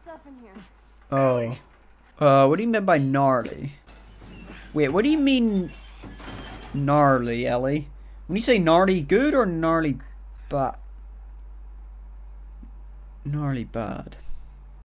stuff in here. Oh. What do you mean by gnarly? Wait, what do you mean gnarly, Ellie? When you say gnarly good or gnarly bad? Gnarly bad.